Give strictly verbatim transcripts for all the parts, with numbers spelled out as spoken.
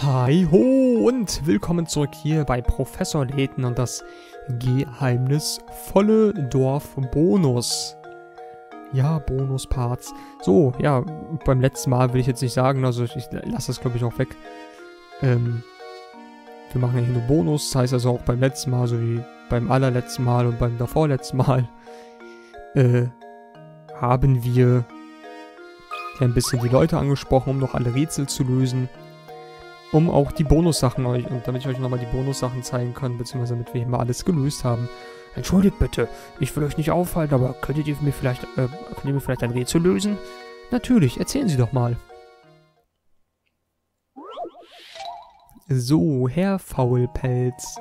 Hi ho und willkommen zurück hier bei Professor Layton und das geheimnisvolle Dorf Bonus. Ja, Bonusparts. So, ja, beim letzten Mal will ich jetzt nicht sagen, also ich lasse das glaube ich auch weg. Ähm, wir machen ja hier nur Bonus, das heißt also auch beim letzten Mal, so wie beim allerletzten Mal und beim davorletzten Mal, äh, haben wir ja ein bisschen die Leute angesprochen, um noch alle Rätsel zu lösen. Um auch die Bonussachen euch, und damit ich euch nochmal die Bonussachen zeigen kann, beziehungsweise damit wir hier mal alles gelöst haben. Entschuldigt bitte, ich will euch nicht aufhalten, aber könntet ihr mir vielleicht, äh, könnt ihr mir vielleicht ein Rätsel lösen? Natürlich, erzählen Sie doch mal. So, Herr Faulpelz.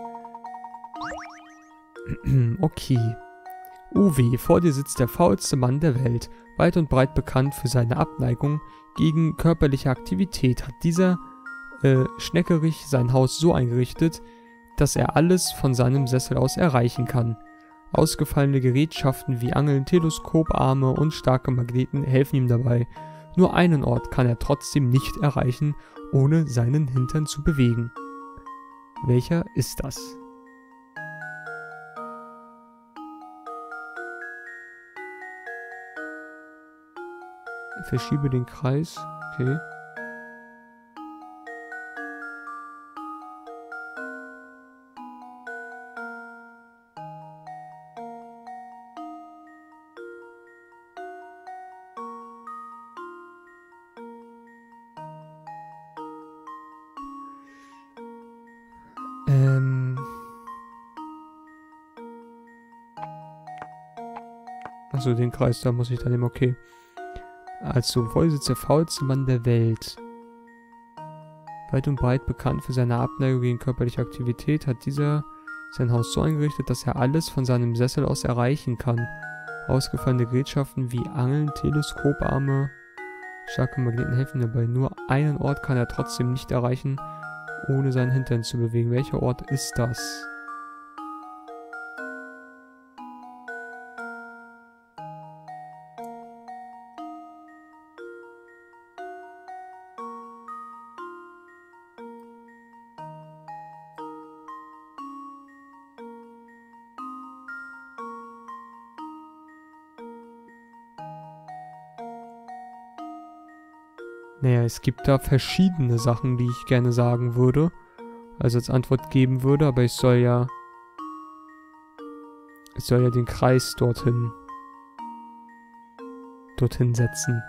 Okay. Uwe, vor dir sitzt der faulste Mann der Welt, weit und breit bekannt für seine Abneigung gegen körperliche Aktivität, hat dieser Äh, schneckerig sein Haus so eingerichtet, dass er alles von seinem Sessel aus erreichen kann. Ausgefallene Gerätschaften wie Angeln, Teleskoparme und starke Magneten helfen ihm dabei. Nur einen Ort kann er trotzdem nicht erreichen, ohne seinen Hintern zu bewegen. Welcher ist das? Verschiebe den Kreis. Okay. Ähm. Achso, den Kreis, da muss ich dann nehmen, okay. Also, vor sitzt der faulste Mann der Welt. Weit und breit bekannt für seine Abneigung gegen körperliche Aktivität, hat dieser sein Haus so eingerichtet, dass er alles von seinem Sessel aus erreichen kann. Ausgefallene Gerätschaften wie Angeln, Teleskoparme, starke Magneten helfen dabei. Nur einen Ort kann er trotzdem nicht erreichen, ohne seinen Hintern zu bewegen. Welcher Ort ist das? Naja, es gibt da verschiedene Sachen, die ich gerne sagen würde, also als Antwort geben würde, aber ich soll ja, ich soll ja den Kreis dorthin, dorthin setzen.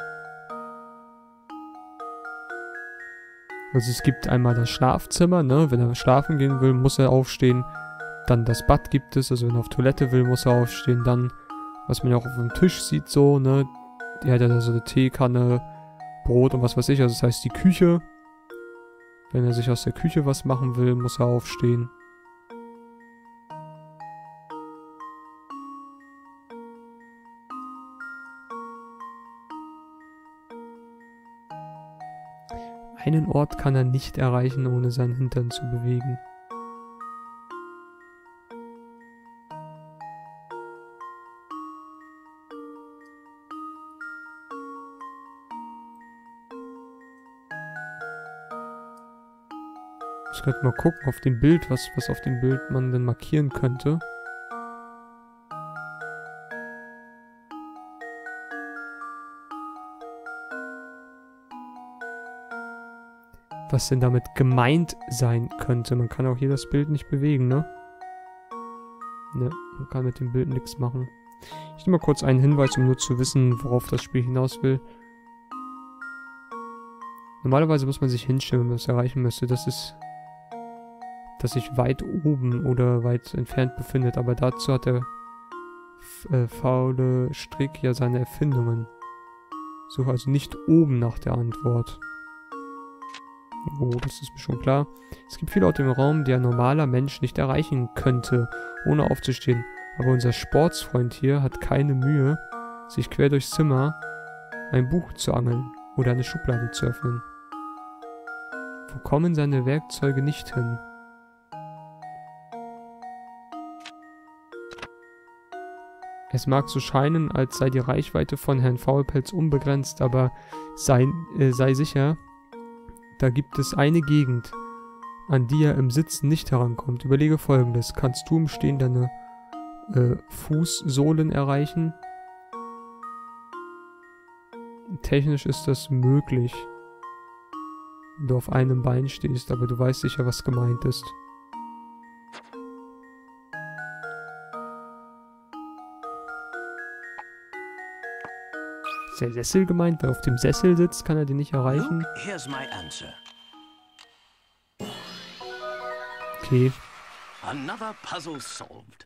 Also es gibt einmal das Schlafzimmer, ne, wenn er schlafen gehen will, muss er aufstehen, dann das Bad gibt es, also wenn er auf Toilette will, muss er aufstehen, dann, was man ja auch auf dem Tisch sieht, so, ne, die hat ja da so eine Teekanne, Brot und was weiß ich, also das heißt die Küche. Wenn er sich aus der Küche was machen will, muss er aufstehen. Einen Ort kann er nicht erreichen, ohne seinen Hintern zu bewegen. Ich könnte mal gucken auf dem Bild, was, was auf dem Bild man denn markieren könnte. Was denn damit gemeint sein könnte. Man kann auch hier das Bild nicht bewegen, ne? Ne, man kann mit dem Bild nichts machen. Ich nehme mal kurz einen Hinweis, um nur zu wissen, worauf das Spiel hinaus will. Normalerweise muss man sich hinstellen, wenn man das erreichen möchte. Das ist... das sich weit oben oder weit entfernt befindet, aber dazu hat der äh, faule Strick ja seine Erfindungen. Suche also nicht oben nach der Antwort. Oh, das ist mir schon klar. Es gibt viele Orte im Raum, die ein normaler Mensch nicht erreichen könnte, ohne aufzustehen. Aber unser Sportsfreund hier hat keine Mühe, sich quer durchs Zimmer ein Buch zu angeln oder eine Schublade zu öffnen. Wo kommen seine Werkzeuge nicht hin? Es mag so scheinen, als sei die Reichweite von Herrn Faulpelz unbegrenzt, aber sei, äh, sei sicher, da gibt es eine Gegend, an die er im Sitzen nicht herankommt. Überlege Folgendes. Kannst du im Stehen deine äh, Fußsohlen erreichen? Technisch ist das möglich, wenn du auf einem Bein stehst, aber du weißt sicher, was gemeint ist. Ist der Sessel gemeint? Wer auf dem Sessel sitzt, kann er den nicht erreichen? Here's my answer. Okay. Another puzzle solved.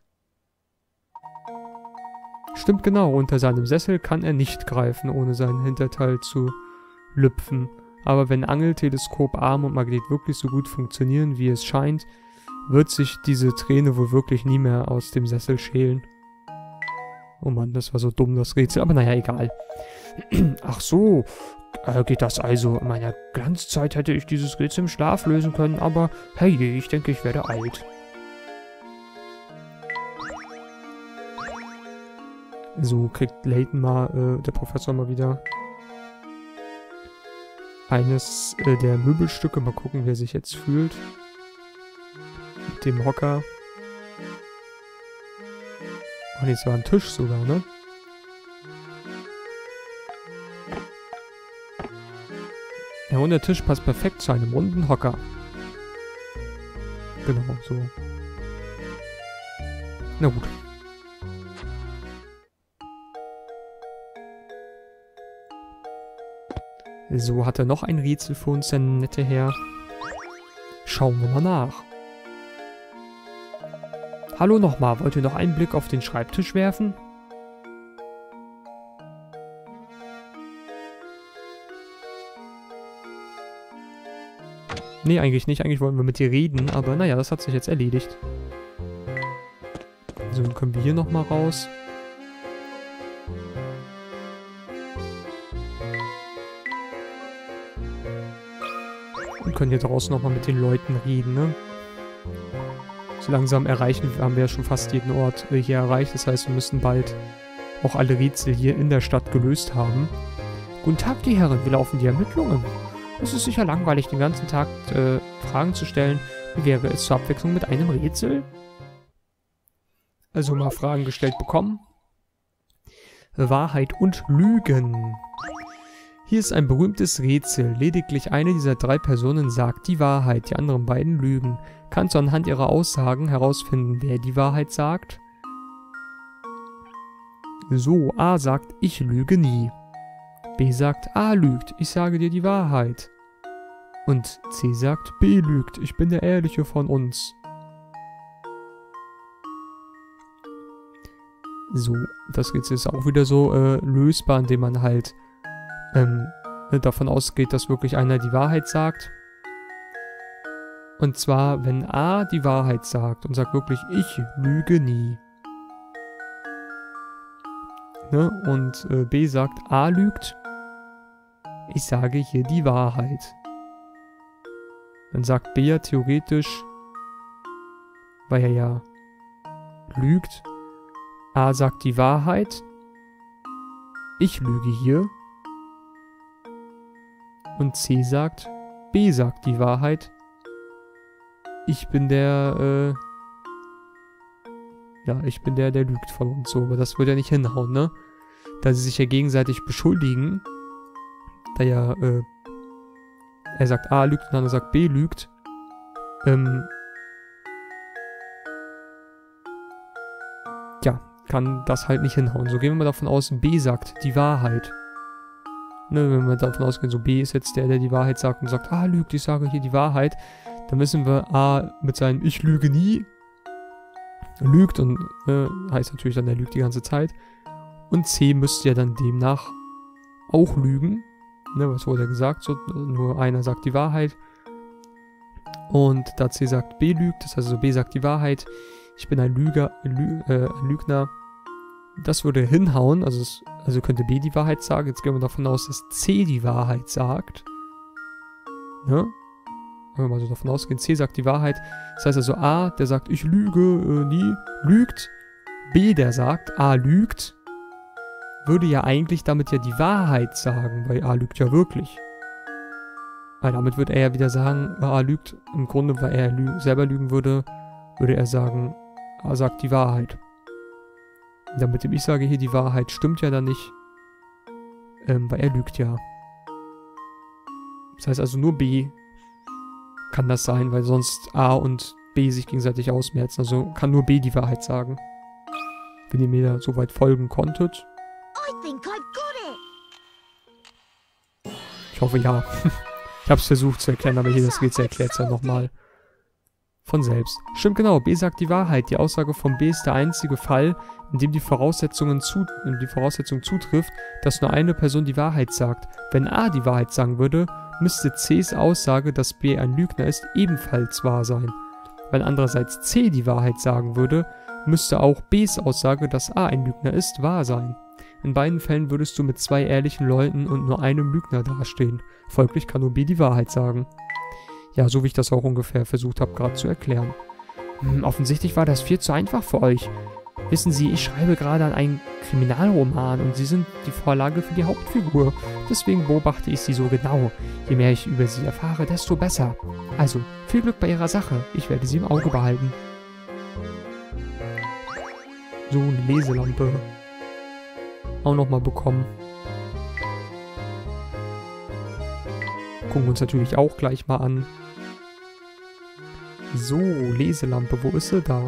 Stimmt genau, unter seinem Sessel kann er nicht greifen, ohne seinen Hinterteil zu lüpfen. Aber wenn Angel, Teleskop, Arm und Magnet wirklich so gut funktionieren, wie es scheint, wird sich diese Träne wohl wirklich nie mehr aus dem Sessel schälen. Oh Mann, das war so dumm, das Rätsel. Aber naja, egal. Ach so, äh, geht das also. In meiner Glanzzeit hätte ich dieses Rätsel im Schlaf lösen können, aber hey, ich denke, ich werde alt. So kriegt Layton mal, äh, der Professor mal wieder eines äh, der Möbelstücke. Mal gucken, wie er sich jetzt fühlt. Mit dem Hocker. Oh, jetzt war ein Tisch sogar, ne? Ja, und der Tisch passt perfekt zu einem runden Hocker. Genau, so. Na gut. So, hat er noch ein Rätsel für uns, der nette Herr? Schauen wir mal nach. Hallo nochmal, wollt ihr noch einen Blick auf den Schreibtisch werfen? Nee, eigentlich nicht. Eigentlich wollten wir mit dir reden, aber naja, das hat sich jetzt erledigt. So, dann können wir hier nochmal raus. Und können hier draußen nochmal mit den Leuten reden, ne? So langsam erreichen, haben wir ja schon fast jeden Ort äh, hier erreicht. Das heißt, wir müssen bald auch alle Rätsel hier in der Stadt gelöst haben. Guten Tag, die Herren. Wie laufen die Ermittlungen? Es ist sicher langweilig, den ganzen Tag äh, Fragen zu stellen. Wie wäre es zur Abwechslung mit einem Rätsel? Also mal Fragen gestellt bekommen. Wahrheit und Lügen. Hier ist ein berühmtes Rätsel. Lediglich eine dieser drei Personen sagt die Wahrheit, die anderen beiden lügen. Kannst du anhand ihrer Aussagen herausfinden, wer die Wahrheit sagt? So, A sagt, ich lüge nie. B sagt, A lügt, ich sage dir die Wahrheit. Und C sagt, B lügt, ich bin der Ehrliche von uns. So, das Rätsel ist auch wieder so äh, lösbar, indem man halt ähm, davon ausgeht, dass wirklich einer die Wahrheit sagt. Und zwar, wenn A die Wahrheit sagt und sagt wirklich, ich lüge nie. Ne? Und äh, B sagt, A lügt, ich sage hier die Wahrheit. Dann sagt B ja theoretisch, weil er ja lügt, A sagt die Wahrheit, ich lüge hier. Und C sagt, B sagt die Wahrheit, ich bin der, äh, ja, ich bin der, der lügt von uns so. Aber das würde ja nicht hinhauen, ne? Da sie sich ja gegenseitig beschuldigen, da ja, äh, er sagt A lügt und der andere sagt B lügt, ähm, ja, kann das halt nicht hinhauen. So gehen wir mal davon aus, B sagt die Wahrheit. Ne, wenn wir davon ausgehen, so B ist jetzt der, der die Wahrheit sagt und sagt, A lügt, ich sage hier die Wahrheit, dann müssen wir A mit seinem Ich lüge nie lügt und äh, heißt natürlich dann, er lügt die ganze Zeit. Und C müsste ja dann demnach auch lügen. Ne, was wurde ja gesagt? So, nur einer sagt die Wahrheit. Und da C sagt, B lügt, das heißt also B sagt die Wahrheit, ich bin ein Lüger, Lü, äh, ein Lügner. Das würde hinhauen, also, es, also könnte B die Wahrheit sagen. Jetzt gehen wir davon aus, dass C die Wahrheit sagt. Ne? Wenn wir mal so davon ausgehen, C sagt die Wahrheit. Das heißt also A, der sagt, ich lüge äh, nie, lügt. B, der sagt, A lügt, würde ja eigentlich damit ja die Wahrheit sagen, weil A lügt ja wirklich. Weil damit würde er ja wieder sagen, A lügt. Im Grunde, weil er lü selber lügen würde, würde er sagen, A sagt die Wahrheit. Damit ich sage hier, die Wahrheit stimmt ja dann nicht. Ähm, weil er lügt ja. Das heißt also nur B kann das sein, weil sonst A und B sich gegenseitig ausmerzen. Also kann nur B die Wahrheit sagen. Wenn ihr mir da soweit folgen konntet. Ich hoffe ja. Ich habe es versucht zu erklären, aber hier das Rätsel erklärt es ja nochmal. Von selbst. Stimmt genau, B sagt die Wahrheit. Die Aussage von B ist der einzige Fall, in dem die, Voraussetzungen zu, die Voraussetzung zutrifft, dass nur eine Person die Wahrheit sagt. Wenn A die Wahrheit sagen würde, müsste Cs Aussage, dass B ein Lügner ist, ebenfalls wahr sein. Wenn andererseits C die Wahrheit sagen würde, müsste auch Bs Aussage, dass A ein Lügner ist, wahr sein. In beiden Fällen würdest du mit zwei ehrlichen Leuten und nur einem Lügner dastehen. Folglich kann nur B die Wahrheit sagen. Ja, so wie ich das auch ungefähr versucht habe gerade zu erklären. Hm, offensichtlich war das viel zu einfach für euch. Wissen Sie, ich schreibe gerade an einen Kriminalroman und Sie sind die Vorlage für die Hauptfigur. Deswegen beobachte ich Sie so genau. Je mehr ich über Sie erfahre, desto besser. Also, viel Glück bei Ihrer Sache. Ich werde Sie im Auge behalten. So, eine Leselampe. Auch nochmal bekommen. Gucken wir uns natürlich auch gleich mal an. So, Leselampe, wo ist sie da?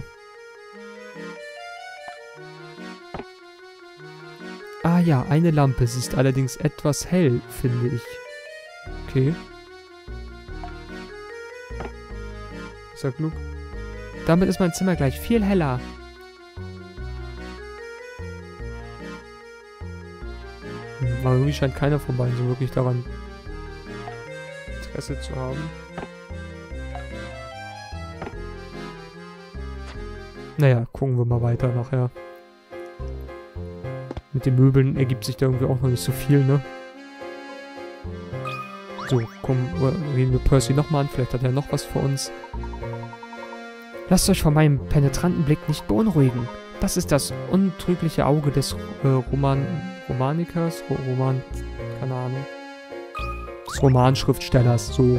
Ah ja, eine Lampe. Sie ist allerdings etwas hell, finde ich. Okay. Sagt Luke. Damit ist mein Zimmer gleich viel heller. Aber irgendwie scheint keiner von beiden so wirklich daran Interesse zu haben. Naja, gucken wir mal weiter nachher. Mit den Möbeln ergibt sich da irgendwie auch noch nicht so viel, ne? So, komm, reden wir Percy nochmal an. Vielleicht hat er noch was für uns. Lasst euch von meinem penetranten Blick nicht beunruhigen. Das ist das untrügliche Auge des äh, Roman... Romanikers? Roman... Keine Ahnung. Des Romanschriftstellers, so.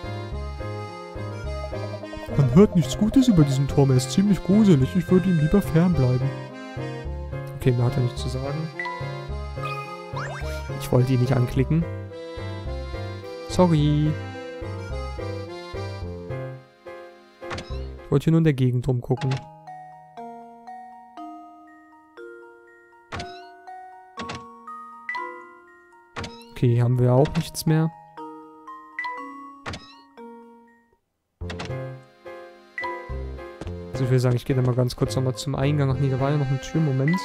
Man hört nichts Gutes über diesen Turm. Er ist ziemlich gruselig. Ich würde ihm lieber fernbleiben. Okay, mehr hat er nicht zu sagen. Ich wollte ihn nicht anklicken. Sorry. Ich wollte hier nur in der Gegend rumgucken. Okay, haben wir auch nichts mehr. Also ich würde sagen, ich gehe da mal ganz kurz nochmal zum Eingang. Ach nee, da war ja noch ein Türmoment.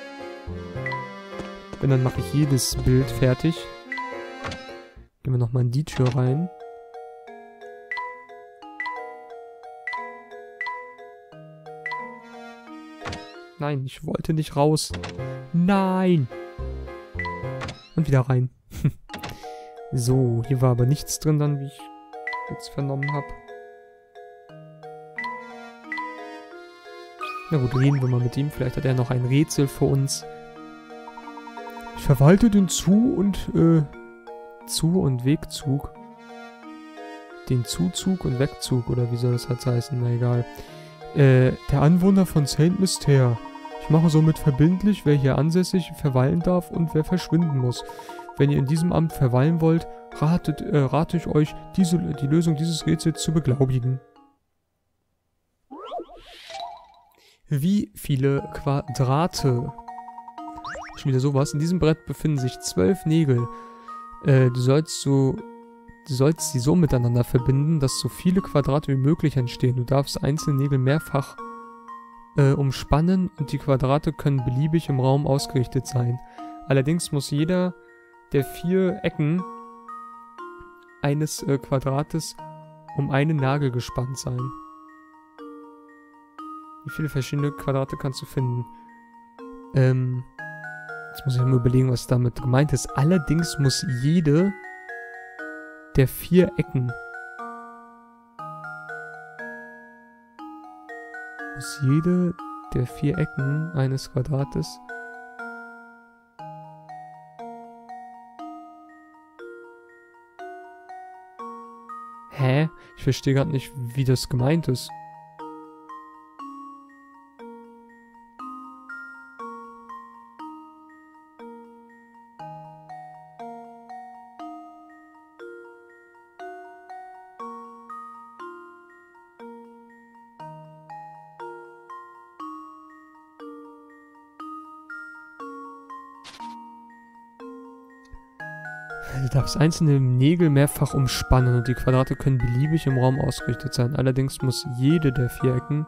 Und dann mache ich jedes Bild fertig. Gehen wir nochmal in die Tür rein. Nein, ich wollte nicht raus. Nein! Und wieder rein. So, hier war aber nichts drin dann, wie ich jetzt vernommen habe. Na gut, reden wir mal mit ihm. Vielleicht hat er noch ein Rätsel für uns. Ich verwalte den Zu- und, äh, Zu- und Wegzug. Den Zuzug und Wegzug, oder wie soll das jetzt heißen? Na egal. Äh, der Anwohner von Saint Mystere. Ich mache somit verbindlich, wer hier ansässig verweilen darf und wer verschwinden muss. Wenn ihr in diesem Amt verweilen wollt, ratet, äh, rate ich euch, diese, die Lösung dieses Rätsels zu beglaubigen. Wie viele Quadrate? Schon wieder sowas. In diesem Brett befinden sich zwölf Nägel. Äh, du sollst so... Du sollst sie so miteinander verbinden, dass so viele Quadrate wie möglich entstehen. Du darfst einzelne Nägel mehrfach äh, umspannen und die Quadrate können beliebig im Raum ausgerichtet sein. Allerdings muss jeder der vier Ecken eines äh, Quadrates um einen Nagel gespannt sein. Wie viele verschiedene Quadrate kannst du finden? Ähm, jetzt muss ich mir überlegen, was damit gemeint ist. Allerdings muss jede der vier Ecken muss jede der vier Ecken eines Quadrates Hä? Ich verstehe gerade nicht, wie das gemeint ist. Du darfst einzelne Nägel mehrfach umspannen und die Quadrate können beliebig im Raum ausgerichtet sein. Allerdings muss jede der vier Ecken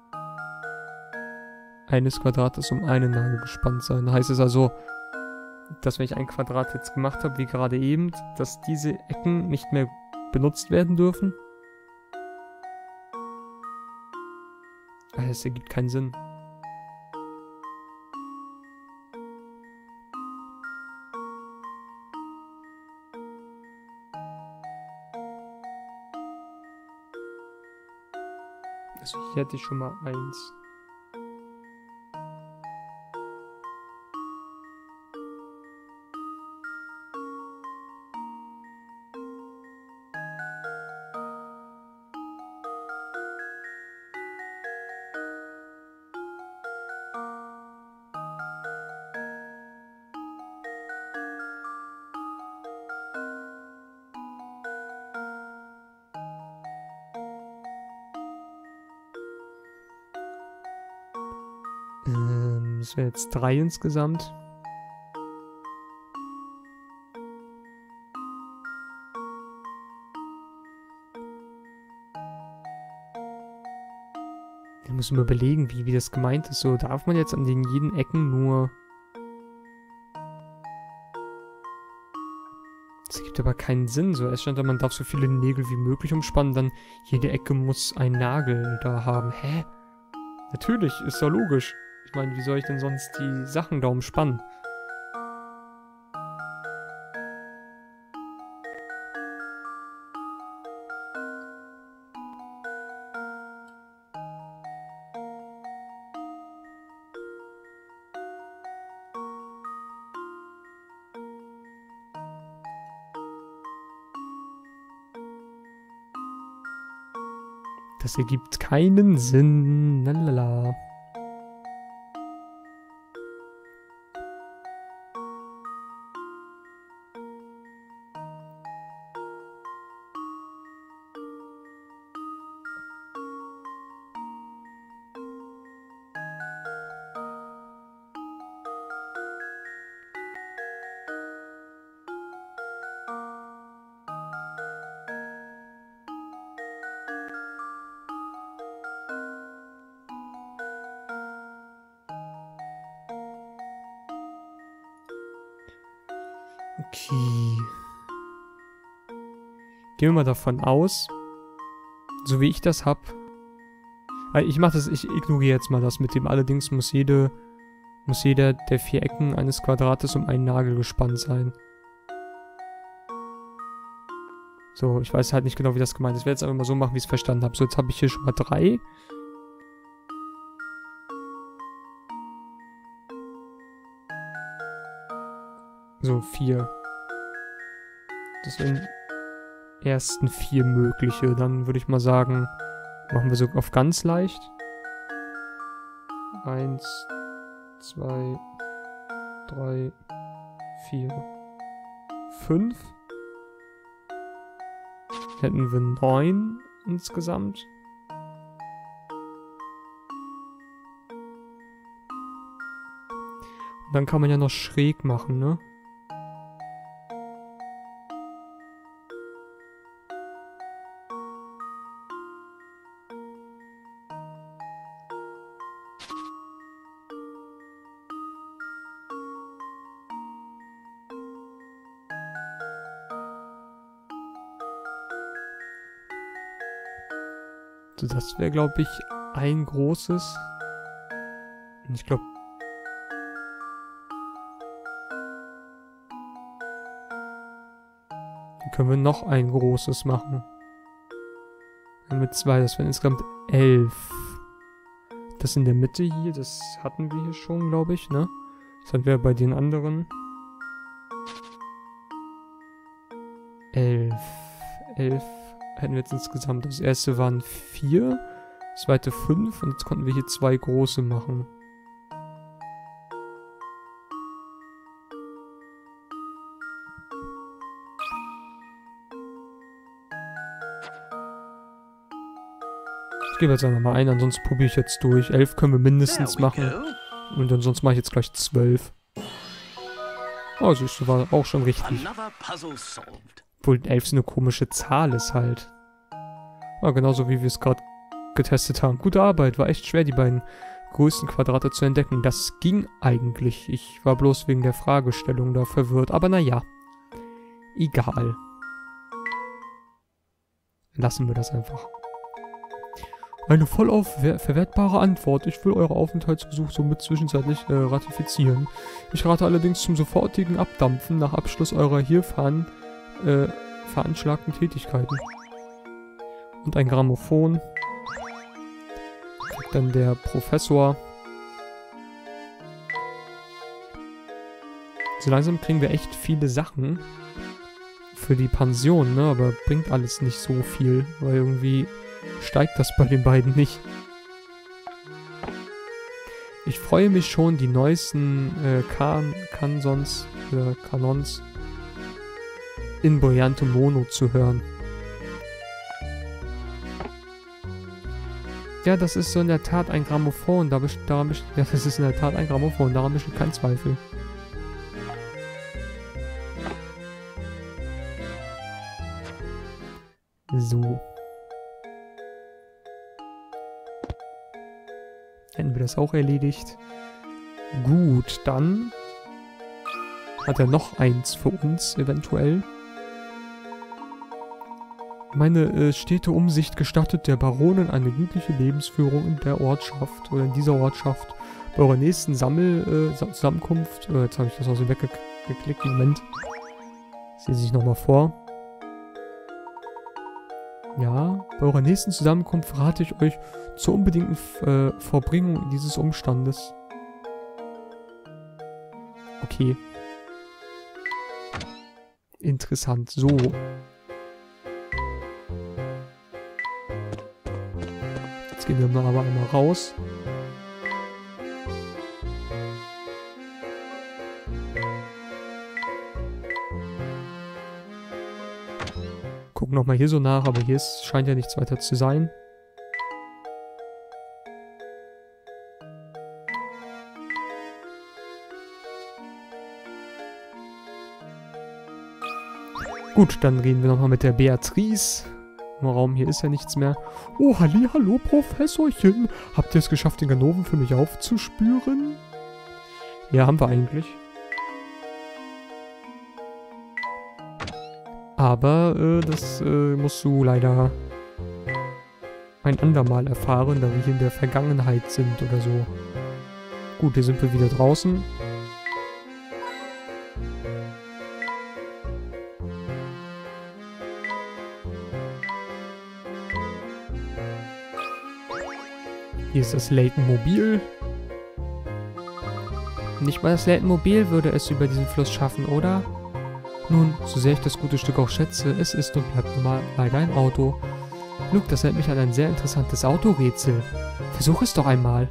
eines Quadrates um einen Nagel gespannt sein. Da heißt es also, dass wenn ich ein Quadrat jetzt gemacht habe, wie gerade eben, dass diese Ecken nicht mehr benutzt werden dürfen? Das ergibt keinen Sinn. Also hier hätte ich schon mal eins. Ähm, das wäre jetzt drei insgesamt. Ich muss mir überlegen, wie, wie das gemeint ist. So, darf man jetzt an den jeden Ecken nur... Das ergibt aber keinen Sinn. So, es stand da, man darf so viele Nägel wie möglich umspannen, dann jede Ecke muss einen Nagel da haben. Hä? Natürlich, ist doch logisch. Ich meine, wie soll ich denn sonst die Sachen da umspannen? Das ergibt keinen Sinn. Lalala. Okay. Gehen wir mal davon aus, so wie ich das hab. Ich mach das, ich ignoriere jetzt mal das mit dem. Allerdings muss jede, muss jeder der vier Ecken eines Quadrates um einen Nagel gespannt sein. So, ich weiß halt nicht genau, wie das gemeint ist. Ich werde jetzt einfach mal so machen, wie ich es verstanden habe. So, jetzt habe ich hier schon mal drei. So, vier. Das sind die ersten vier mögliche. Dann würde ich mal sagen, machen wir so auf ganz leicht. Eins, zwei, drei, vier, fünf. Hätten wir neun insgesamt. Und dann kann man ja noch schräg machen, ne? So, das wäre, glaube ich, ein großes. Und ich glaube... Dann können wir noch ein großes machen. Mit zwei, das wären insgesamt elf. Das in der Mitte hier, das hatten wir hier schon, glaube ich, ne? Das hatten wir bei den anderen. Elf. Elf hätten wir jetzt insgesamt? Das erste waren vier, das zweite fünf und jetzt konnten wir hier zwei große machen. Ich gebe jetzt einfach mal ein, ansonsten probiere ich jetzt durch. elf können wir mindestens machen. Und ansonsten mache ich jetzt gleich zwölf. Oh, siehst du, war auch schon richtig. Obwohl elf so eine komische Zahl ist halt. Ah, genauso wie wir es gerade getestet haben. Gute Arbeit, war echt schwer, die beiden größten Quadrate zu entdecken. Das ging eigentlich. Ich war bloß wegen der Fragestellung da verwirrt. Aber naja, egal. Lassen wir das einfach. Eine vollauf verwertbare Antwort. Ich will eure Aufenthaltsbesuch somit zwischenzeitlich äh, ratifizieren. Ich rate allerdings zum sofortigen Abdampfen nach Abschluss eurer hier veran, äh, veranschlagten Tätigkeiten. Und ein Grammophon. Kriegt dann der Professor. So langsam kriegen wir echt viele Sachen für die Pension, ne? Aber bringt alles nicht so viel, weil irgendwie steigt das bei den beiden nicht. Ich freue mich schon, die neuesten äh, kan Kansons oder Kanons in Brillante Mono zu hören. Ja, das ist so in der Tat ein Grammophon. Da best daran best ja, das ist in der Tat ein Grammophon. Daran besteht kein Zweifel. So. Hätten wir das auch erledigt. Gut, dann hat er noch eins für uns, eventuell. Meine äh, stete Umsicht gestattet der Baronin eine gütliche Lebensführung in der Ortschaft oder in dieser Ortschaft. Bei eurer nächsten Sammel, äh, Zusammenkunft, äh, jetzt habe ich das auch so weggeklickt, Moment. Ich sehe sich nochmal vor. Ja, bei eurer nächsten Zusammenkunft rate ich euch zur unbedingten äh, Vollbringung dieses Umstandes. Okay. Interessant. So. Jetzt gehen wir mal aber einmal raus. Gucken nochmal hier so nach, aber hier ist, scheint ja nichts weiter zu sein. Gut, dann reden wir nochmal mit der Beatrice. Im Raum hier ist ja nichts mehr. Oh, halli, hallo, Professorchen. Habt ihr es geschafft, den Ganoven für mich aufzuspüren? Ja, haben wir eigentlich. Aber äh, das äh, musst du leider ein andermal erfahren, da wir hier in der Vergangenheit sind oder so. Gut, hier sind wir wieder draußen. Hier ist das Layton-Mobil. Nicht mal das Layton-Mobil würde es über diesen Fluss schaffen, oder? Nun, so sehr ich das gute Stück auch schätze, es ist und bleibt nun mal leider ein Auto. Luke, das erinnert mich an ein sehr interessantes Autorätsel. Versuch es doch einmal.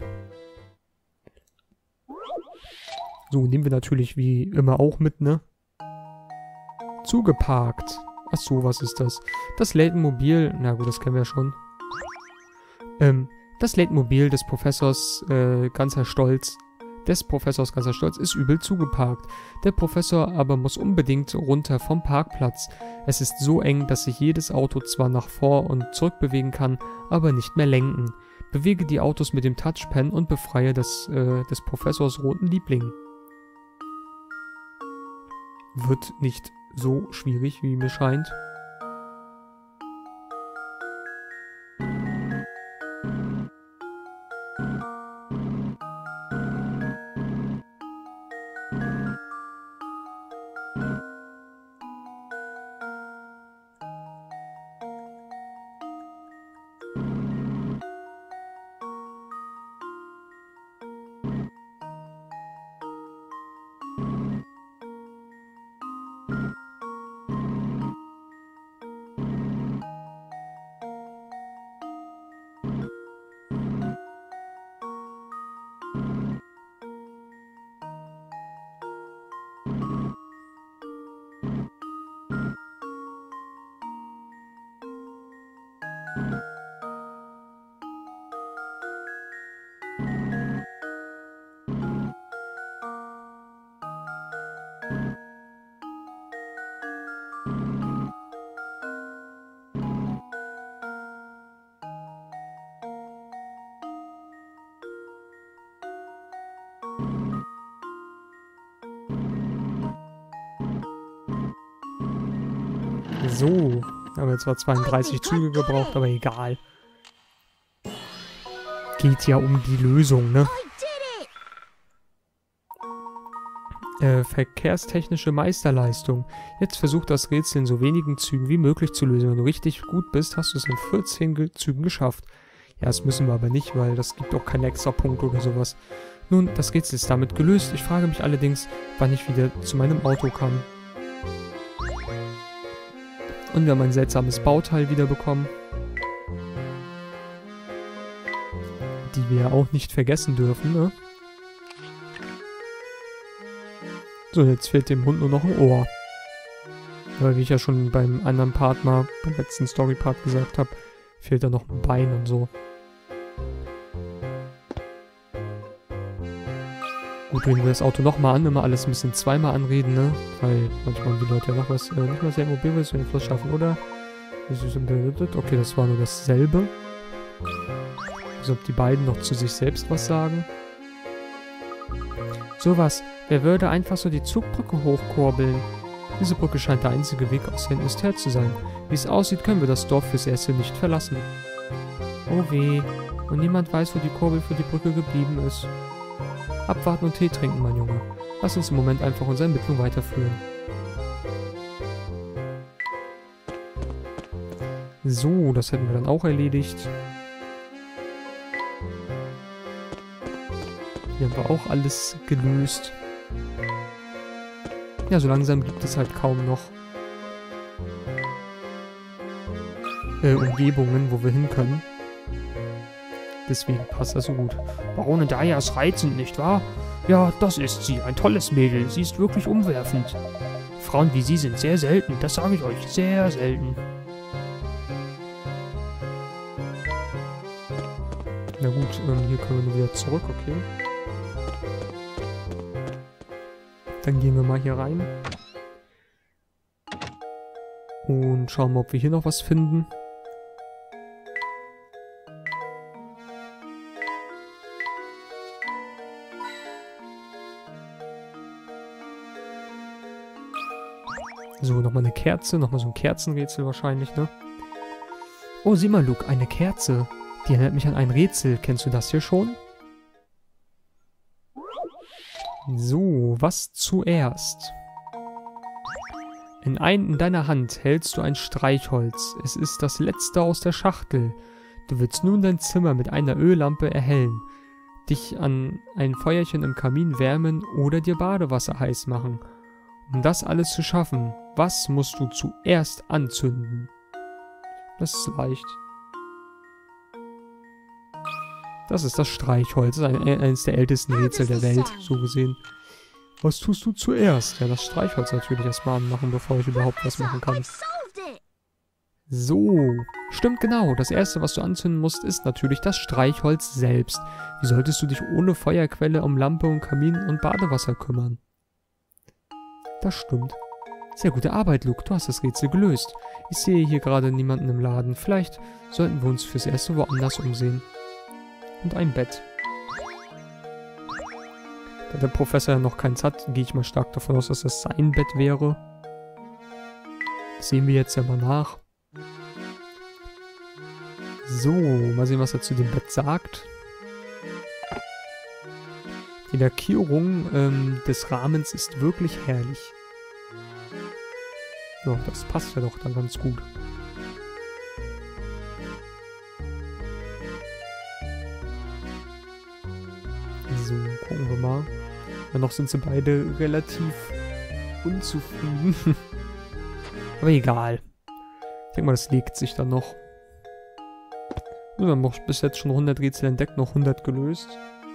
So, nehmen wir natürlich wie immer auch mit, ne? Zugeparkt. Ach so, was ist das? Das Layton-Mobil, na gut, das kennen wir ja schon. Ähm, das Layton-Mobil des Professors äh, ganzer Stolz des Professors ganzer Stolz ist übel zugeparkt. Der Professor aber muss unbedingt runter vom Parkplatz. Es ist so eng, dass sich jedes Auto zwar nach vor und zurück bewegen kann, aber nicht mehr lenken. Bewege die Autos mit dem Touchpen und befreie das, äh, des Professors roten Liebling. Wird nicht so schwierig, wie mir scheint. So. Haben wir zwar zweiunddreißig Züge gebraucht, aber egal. Geht ja um die Lösung, ne? Äh, verkehrstechnische Meisterleistung. Jetzt versuch das Rätsel in so wenigen Zügen wie möglich zu lösen. Wenn du richtig gut bist, hast du es in vierzehn Ge Zügen geschafft. Ja, das müssen wir aber nicht, weil das gibt auch keinen extra Punkt oder sowas. Nun, das Rätsel ist damit gelöst. Ich frage mich allerdings, wann ich wieder zu meinem Auto kann. Und wir haben ein seltsames Bauteil wiederbekommen. Die wir auch nicht vergessen dürfen, ne? So, jetzt fehlt dem Hund nur noch ein Ohr. Weil, wie ich ja schon beim anderen Part mal, beim letzten Story-Part gesagt habe, fehlt da noch ein Bein und so. Gut, reden wir das Auto nochmal an, immer alles ein bisschen zweimal anreden, ne? Weil manchmal haben die Leute ja noch was, äh, nicht mal sehr mobil ist, wenn die Fluss schaffen, oder? Okay, das war nur dasselbe. Also ob die beiden noch zu sich selbst was sagen. Sowas. Wer würde einfach so die Zugbrücke hochkurbeln? Diese Brücke scheint der einzige Weg aus der Industrie zu sein. Wie es aussieht, können wir das Dorf fürs Erste nicht verlassen. Oh weh. Und niemand weiß, wo die Kurbel für die Brücke geblieben ist. Abwarten und Tee trinken, mein Junge. Lass uns im Moment einfach unsere Ermittlung weiterführen. So, das hätten wir dann auch erledigt. Hier haben wir auch alles gelöst. Ja, so langsam gibt es halt kaum noch äh, Umgebungen, wo wir hin können. Deswegen passt das so gut. Baronin Dahlia ist reizend, nicht wahr? Ja, das ist sie. Ein tolles Mädel. Sie ist wirklich umwerfend. Frauen wie sie sind sehr selten. Das sage ich euch. Sehr selten. Na gut, ähm, hier können wir nur wieder zurück, okay. Dann gehen wir mal hier rein. Und schauen mal, ob wir hier noch was finden. So, nochmal eine Kerze. Nochmal so ein Kerzenrätsel wahrscheinlich, ne? Oh, sieh mal, Luke, eine Kerze. Die erinnert mich an ein Rätsel. Kennst du das hier schon? So, was zuerst? In, ein, in deiner Hand hältst du ein Streichholz. Es ist das letzte aus der Schachtel. Du willst nun dein Zimmer mit einer Öllampe erhellen, dich an ein Feuerchen im Kamin wärmen oder dir Badewasser heiß machen. Um das alles zu schaffen, was musst du zuerst anzünden? Das ist leicht. Das ist das Streichholz. Das ist ein, eines der ältesten Rätsel der Welt, so gesehen. Was tust du zuerst? Ja, das Streichholz natürlich erstmal anmachen, bevor ich überhaupt was machen kann. So. Stimmt genau. Das erste, was du anzünden musst, ist natürlich das Streichholz selbst. Wie solltest du dich ohne Feuerquelle um Lampe und Kamin und Badewasser kümmern? Das stimmt. Sehr gute Arbeit, Luke. Du hast das Rätsel gelöst. Ich sehe hier gerade niemanden im Laden. Vielleicht sollten wir uns fürs Erste woanders umsehen. Und ein Bett. Da der Professor ja noch keins hat, gehe ich mal stark davon aus, dass das sein Bett wäre. Das sehen wir jetzt ja mal nach. So, mal sehen, was er zu dem Bett sagt. Die Lackierung ähm, des Rahmens ist wirklich herrlich. Ja, das passt ja doch dann ganz gut. So, gucken wir mal. Ja, noch sind sie beide relativ unzufrieden. Aber egal. Ich denke mal, das legt sich dann noch. Wir haben auch bis jetzt schon hundert Rätsel entdeckt, noch hundert gelöst.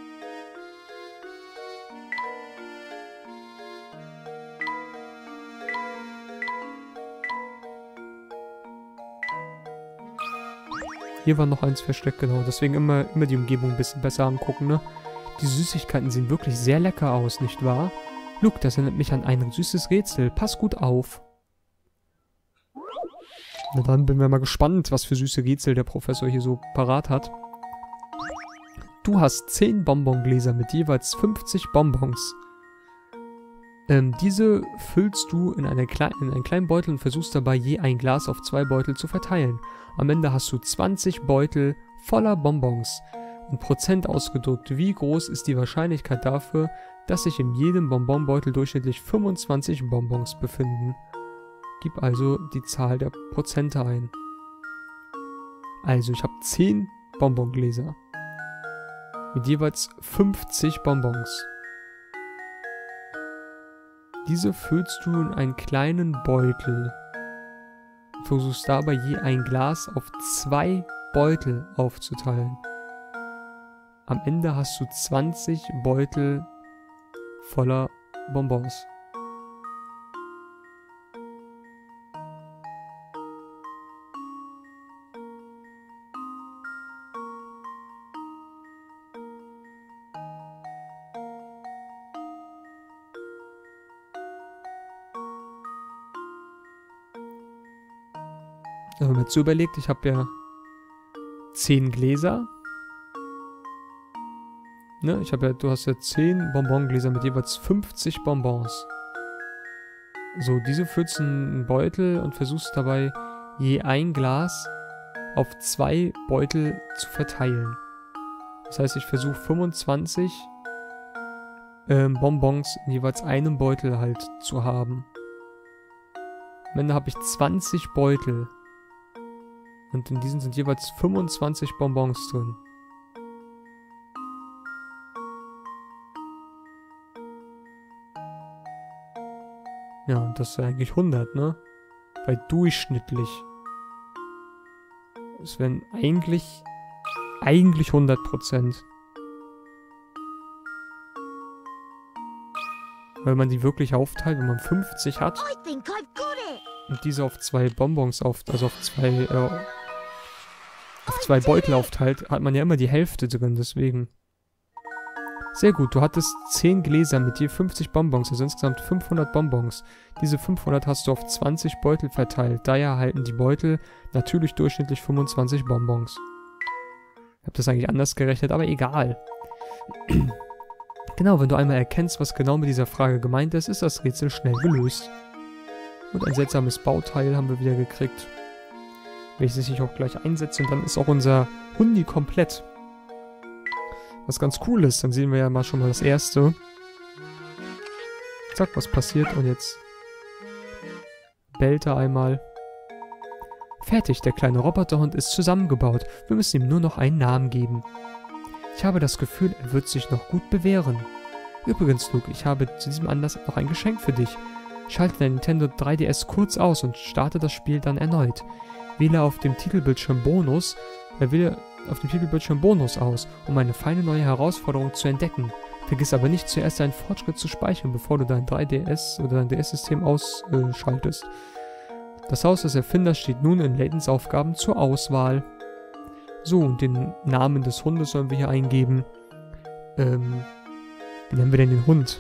Hier war noch eins versteckt, genau. Deswegen immer, immer die Umgebung ein bisschen besser angucken, ne? Die Süßigkeiten sehen wirklich sehr lecker aus, nicht wahr? Luke, das erinnert mich an ein süßes Rätsel. Pass gut auf. Na dann bin wir mal gespannt, was für süße Rätsel der Professor hier so parat hat. Du hast zehn Bonbongläser mit jeweils fünfzig Bonbons. Ähm, diese füllst du in, eine Kle in einen kleinen Beutel und versuchst dabei je ein Glas auf zwei Beutel zu verteilen. Am Ende hast du zwanzig Beutel voller Bonbons. In Prozent ausgedrückt, wie groß ist die Wahrscheinlichkeit dafür, dass sich in jedem Bonbonbeutel durchschnittlich fünfundzwanzig Bonbons befinden? Gib also die Zahl der Prozente ein. Also, ich habe zehn Bonbongläser mit jeweils fünfzig Bonbons. Diese füllst du in einen kleinen Beutel und versuchst dabei je ein Glas auf zwei Beutel aufzuteilen. Am Ende hast du zwanzig Beutel voller Bonbons. Wenn man jetzt so überlegt, ich habe ja zehn Gläser. Ne, ich habe ja, du hast ja zehn Bonbongläser mit jeweils fünfzig Bonbons. So, diese füllst du in einen Beutel und versuchst dabei je ein Glas auf zwei Beutel zu verteilen. Das heißt, ich versuche fünfundzwanzig ähm, Bonbons in jeweils einem Beutel halt zu haben. Am Ende habe ich zwanzig Beutel. Und in diesen sind jeweils fünfundzwanzig Bonbons drin. Ja, und das ist eigentlich hundert, ne? Weil durchschnittlich. Es wären eigentlich, eigentlich hundert Prozent. Weil man die wirklich aufteilt, wenn man fünfzig hat. Und diese auf zwei Bonbons auf, also auf zwei, äh, auf zwei Beutel aufteilt, hat man ja immer die Hälfte drin, deswegen. Sehr gut, du hattest zehn Gläser mit je fünfzig Bonbons, also insgesamt fünfhundert Bonbons. Diese fünfhundert hast du auf zwanzig Beutel verteilt, daher erhalten die Beutel natürlich durchschnittlich fünfundzwanzig Bonbons. Ich habe das eigentlich anders gerechnet, aber egal. Genau, wenn du einmal erkennst, was genau mit dieser Frage gemeint ist, ist das Rätsel schnell gelöst. Und ein seltsames Bauteil haben wir wieder gekriegt, welches ich auch gleich einsetze. Und dann ist auch unser Hundi komplett. Was ganz cool ist, dann sehen wir ja mal schon mal das erste. Zack, was passiert? Und jetzt bellt er einmal. Fertig, der kleine Roboterhund ist zusammengebaut. Wir müssen ihm nur noch einen Namen geben. Ich habe das Gefühl, er wird sich noch gut bewähren. Übrigens, Luke, ich habe zu diesem Anlass noch ein Geschenk für dich. Schalte dein Nintendo drei D S kurz aus und starte das Spiel dann erneut. Wähle auf dem Titelbildschirm Bonus, äh, wähle auf dem Titelbildschirm Bonus aus, um eine feine neue Herausforderung zu entdecken. Vergiss aber nicht, zuerst deinen Fortschritt zu speichern, bevor du dein drei D S oder dein D S-System ausschaltest. Das Haus des Erfinders steht nun in Laytons Aufgaben zur Auswahl. So, und den Namen des Hundes sollen wir hier eingeben. Ähm, wie nennen wir denn den Hund?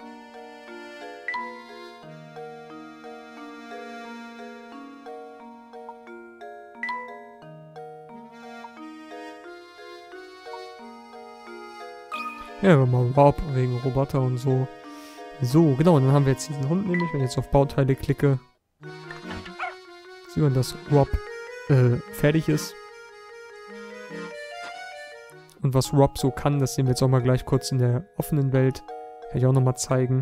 Ja, mal Rob wegen Roboter und so. So, genau, und dann haben wir jetzt diesen Hund nämlich, wenn ich jetzt auf Bauteile klicke, sieht man, dass Rob äh, fertig ist. Und was Rob so kann, das sehen wir jetzt auch mal gleich kurz in der offenen Welt. Kann ich auch nochmal zeigen.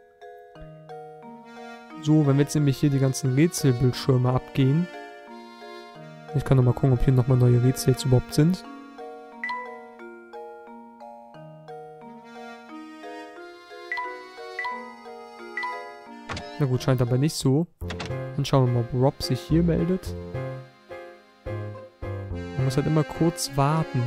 So, wenn wir jetzt nämlich hier die ganzen Rätselbildschirme abgehen. Ich kann nochmal gucken, ob hier nochmal neue Rätsel jetzt überhaupt sind. Na gut, scheint aber nicht so. Dann schauen wir mal, ob Rob sich hier meldet. Man muss halt immer kurz warten.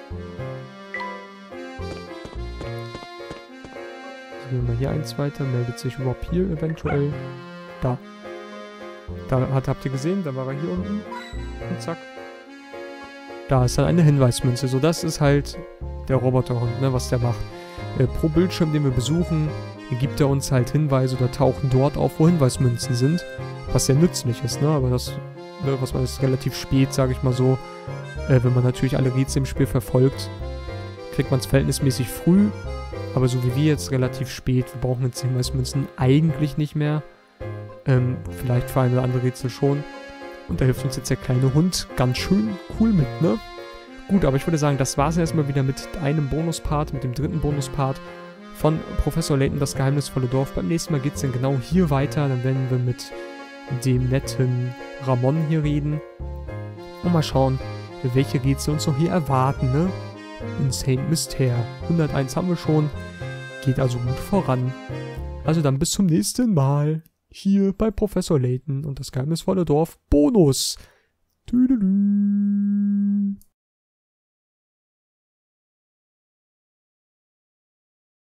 Gehen wir mal hier eins weiter. Meldet sich Rob hier eventuell. Da. Da hat, habt ihr gesehen, da war er hier unten. Und zack. Da ist dann eine Hinweismünze. So, das ist halt der Roboterhund, ne, was der macht. Äh, pro Bildschirm, den wir besuchen, gibt er uns halt Hinweise oder tauchen dort auf, wo Hinweismünzen sind. Was sehr nützlich ist, ne? Aber das, ne, was man ist relativ spät, sage ich mal so. Äh, wenn man natürlich alle Rätsel im Spiel verfolgt, kriegt man es verhältnismäßig früh. Aber so wie wir jetzt relativ spät, wir brauchen jetzt Hinweismünzen eigentlich nicht mehr. Ähm, vielleicht für eine oder andere Rätsel schon. Und da hilft uns jetzt der kleine Hund ganz schön cool mit, ne? Gut, aber ich würde sagen, das war es erstmal wieder mit einem Bonuspart, mit dem dritten Bonuspart von Professor Layton, das geheimnisvolle Dorf. Beim nächsten Mal geht es dann genau hier weiter. Dann werden wir mit dem netten Ramon hier reden. Und mal schauen, welche Rätsel uns noch hier erwarten, ne? In Saint Mystere. hunderteins haben wir schon. Geht also gut voran. Also dann bis zum nächsten Mal. Hier bei Professor Layton und das geheimnisvolle Dorf Bonus. Tüdelü.